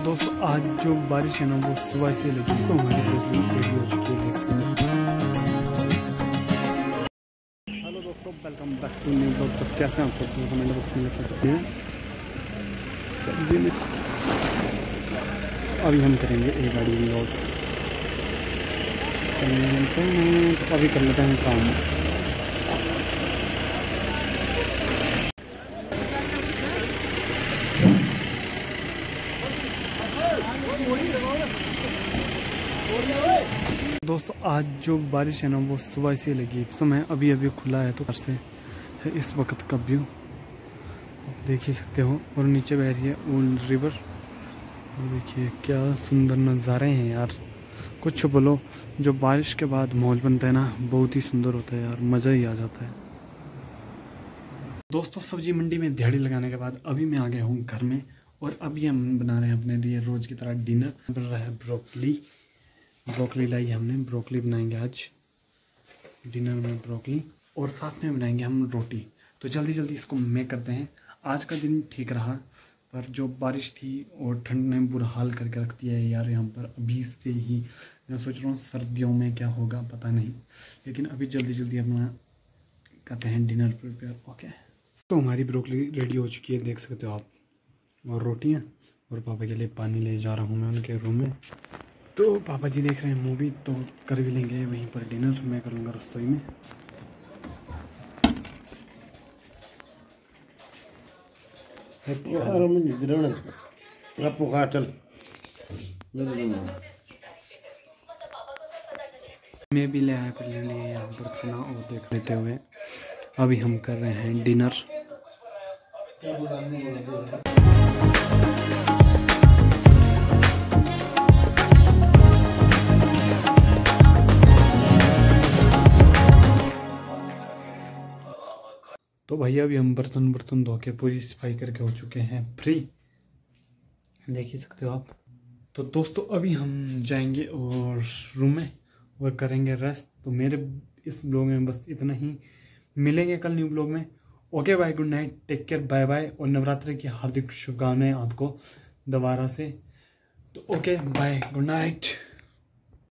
दोस्तों आज जो बारिश है ना वो सुबह से लगी तो हमारी रेडी हो चुकी है। हेलो दोस्तों, welcome back to new blog. तो कैसे हैं आप सब? कमेंट बॉक्स में लिख सकते हैं। सब्जी में अभी हम करेंगे एक गाड़ी ब्लॉग, तो अभी कर लेते हैं काम। दोस्तों आज जो बारिश है ना वो सुबह से लगी, समय अभी अभी खुला है तो घर से है इस वक्त का व्यू आप देख ही सकते हो। और नीचे बह रही है ऊन रिवर, और देखिए क्या सुंदर नज़ारे हैं यार। कुछ बोलो, जो बारिश के बाद माहौल बनता है ना बहुत ही सुंदर होता है यार, मज़ा ही आ जाता है। दोस्तों सब्जी मंडी में दिहाड़ी लगाने के बाद अभी मैं आ गया हूँ घर में, और अभी हम बना रहे हैं अपने लिए रोज़ की तरह डिनर। बन रहा है ब्रोकली लाई हमने, ब्रोकली बनाएंगे आज डिनर में, ब्रोकली, और साथ में बनाएंगे हम रोटी। तो जल्दी जल्दी इसको मेक करते हैं। आज का दिन ठीक रहा, पर जो बारिश थी और ठंड ने बुरा हाल करके रख दिया है यार यहाँ पर। अभी से ही मैं सोच रहा हूँ सर्दियों में क्या होगा पता नहीं, लेकिन अभी जल्दी जल्दी अपना करते हैं डिनर प्रिपेयर। ओके, तो हमारी ब्रोकली रेडी हो चुकी है, देख सकते हो आप, और रोटियाँ, और पापा के लिए पानी ले जा रहा हूँ मैं उनके रूम में। तो पापा जी देख रहे हैं मूवी, तो कर भी लेंगे वहीं पर डिनर, मैं करूँगा रसोई में। मैं भी ले आया कर लिए यहाँ पर खाना, और देख लेते हुए अभी हम कर रहे हैं डिनर। तो भैया अभी हम बर्तन धो के पूरी सफाई करके हो चुके हैं फ्री, देख ही सकते हो आप। तो दोस्तों अभी हम जाएंगे और रूम में और करेंगे रेस्ट। तो मेरे इस ब्लॉग में बस इतना ही, मिलेंगे कल न्यू ब्लॉग में। Okay bye, good night, take care, bye bye, और नवरात्रि की हार्दिक शुभकामनाएं आपको दोबारा से। तो ओके बाय, गुड नाइट।